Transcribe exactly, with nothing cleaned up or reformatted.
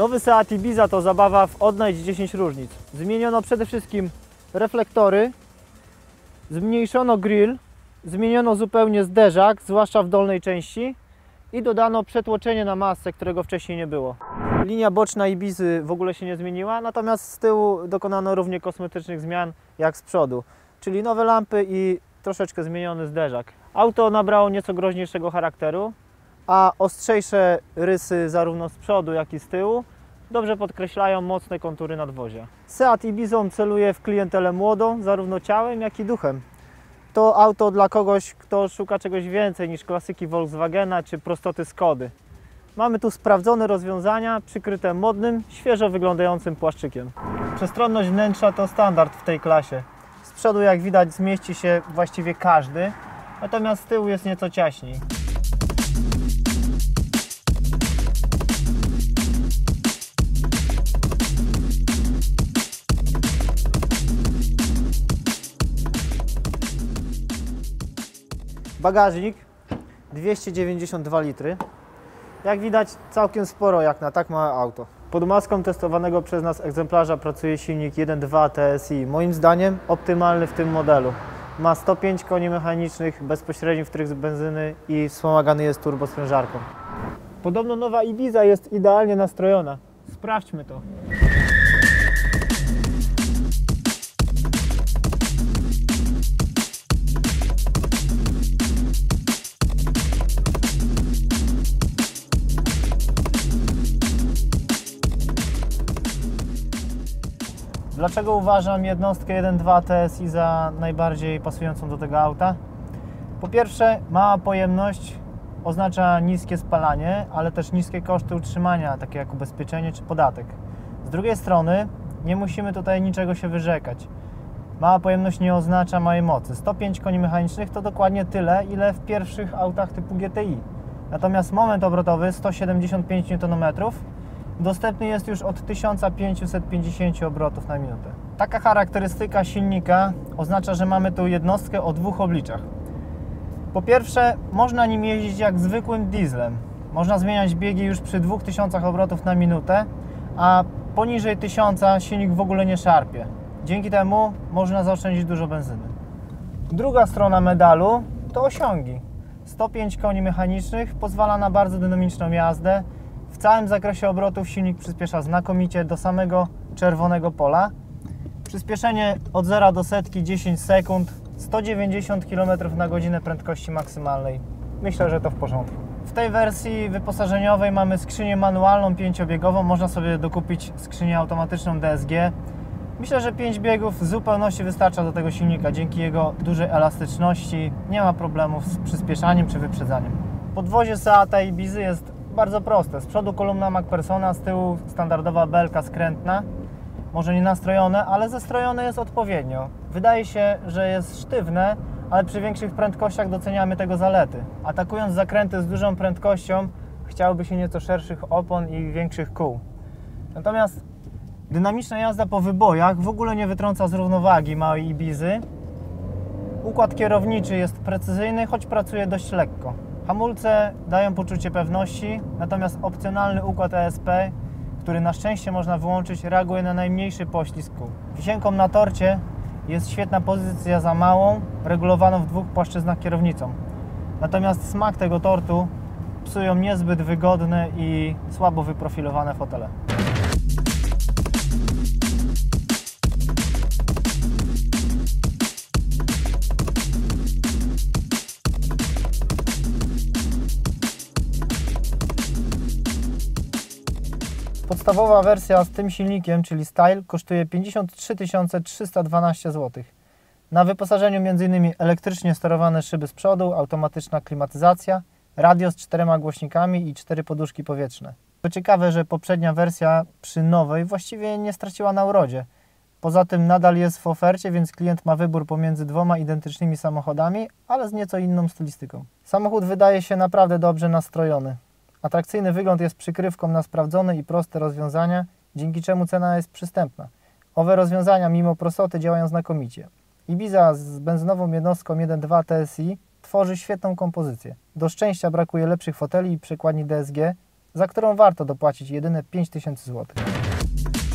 Nowy Seat Ibiza to zabawa w odnajdź dziesięć różnic. Zmieniono przede wszystkim reflektory, zmniejszono grill, zmieniono zupełnie zderzak, zwłaszcza w dolnej części, i dodano przetłoczenie na masce, którego wcześniej nie było. Linia boczna Ibizy w ogóle się nie zmieniła, natomiast z tyłu dokonano równie kosmetycznych zmian jak z przodu, czyli nowe lampy i troszeczkę zmieniony zderzak. Auto nabrało nieco groźniejszego charakteru, a ostrzejsze rysy zarówno z przodu, jak i z tyłu dobrze podkreślają mocne kontury nadwozia. Seat Ibizą celuje w klientelę młodą, zarówno ciałem, jak i duchem. To auto dla kogoś, kto szuka czegoś więcej niż klasyki Volkswagena czy prostoty Skody. Mamy tu sprawdzone rozwiązania przykryte modnym, świeżo wyglądającym płaszczykiem. Przestronność wnętrza to standard w tej klasie. Z przodu, jak widać, zmieści się właściwie każdy, natomiast z tyłu jest nieco ciaśniej. Bagażnik dwieście dziewięćdziesiąt dwa litry. Jak widać, całkiem sporo jak na tak małe auto. Pod maską testowanego przez nas egzemplarza pracuje silnik jeden przecinek dwa T S I. Moim zdaniem optymalny w tym modelu. Ma sto pięć koni mechanicznych, bezpośredni wtrysk z benzyny i wspomagany jest turbosprężarką. Podobno nowa Ibiza jest idealnie nastrojona. Sprawdźmy to. Dlaczego uważam jednostkę jeden przecinek dwa T S I za najbardziej pasującą do tego auta? Po pierwsze, mała pojemność oznacza niskie spalanie, ale też niskie koszty utrzymania, takie jak ubezpieczenie czy podatek. Z drugiej strony, nie musimy tutaj niczego się wyrzekać. Mała pojemność nie oznacza małej mocy. sto pięć koni mechanicznych to dokładnie tyle, ile w pierwszych autach typu G T I. Natomiast moment obrotowy sto siedemdziesiąt pięć niutonometrów dostępny jest już od tysiąc pięćset pięćdziesiąt obrotów na minutę. Taka charakterystyka silnika oznacza, że mamy tu jednostkę o dwóch obliczach. Po pierwsze, można nim jeździć jak zwykłym dieslem. Można zmieniać biegi już przy dwóch tysiącach obrotów na minutę, a poniżej tysiąca silnik w ogóle nie szarpie. Dzięki temu można zaoszczędzić dużo benzyny. Druga strona medalu to osiągi. sto pięć koni mechanicznych pozwala na bardzo dynamiczną jazdę. W całym zakresie obrotów silnik przyspiesza znakomicie do samego czerwonego pola. Przyspieszenie od zera do setki dziesięć sekund, sto dziewięćdziesiąt kilometrów na godzinę prędkości maksymalnej. Myślę, że to w porządku. W tej wersji wyposażeniowej mamy skrzynię manualną pięciobiegową. Można sobie dokupić skrzynię automatyczną D S G. Myślę, że pięć biegów w zupełności wystarcza do tego silnika. Dzięki jego dużej elastyczności nie ma problemów z przyspieszaniem czy wyprzedzaniem. Podwozie Seata Ibizy jest bardzo proste. Z przodu kolumna MacPhersona, z tyłu standardowa belka skrętna. Może nie nastrojone, ale zestrojone jest odpowiednio. Wydaje się, że jest sztywne, ale przy większych prędkościach doceniamy tego zalety. Atakując zakręty z dużą prędkością, chciałoby się nieco szerszych opon i większych kół. Natomiast dynamiczna jazda po wybojach w ogóle nie wytrąca z równowagi małej Ibizy. Układ kierowniczy jest precyzyjny, choć pracuje dość lekko. Hamulce dają poczucie pewności, natomiast opcjonalny układ E S P, który na szczęście można wyłączyć, reaguje na najmniejszy poślizg kół. Wisienką na torcie jest świetna pozycja za małą, regulowaną w dwóch płaszczyznach kierownicą. Natomiast smak tego tortu psują niezbyt wygodne i słabo wyprofilowane fotele. Podstawowa wersja z tym silnikiem, czyli Style, kosztuje pięćdziesiąt trzy tysiące trzysta dwanaście złotych. Na wyposażeniu między innymi elektrycznie sterowane szyby z przodu, automatyczna klimatyzacja, radio z czterema głośnikami i cztery poduszki powietrzne. To ciekawe, że poprzednia wersja przy nowej właściwie nie straciła na urodzie. Poza tym nadal jest w ofercie, więc klient ma wybór pomiędzy dwoma identycznymi samochodami, ale z nieco inną stylistyką. Samochód wydaje się naprawdę dobrze nastrojony. Atrakcyjny wygląd jest przykrywką na sprawdzone i proste rozwiązania, dzięki czemu cena jest przystępna. Owe rozwiązania mimo prostoty działają znakomicie. Ibiza z benzynową jednostką jeden przecinek dwa T S I tworzy świetną kompozycję. Do szczęścia brakuje lepszych foteli i przekładni D S G, za którą warto dopłacić jedyne pięć tysięcy złotych.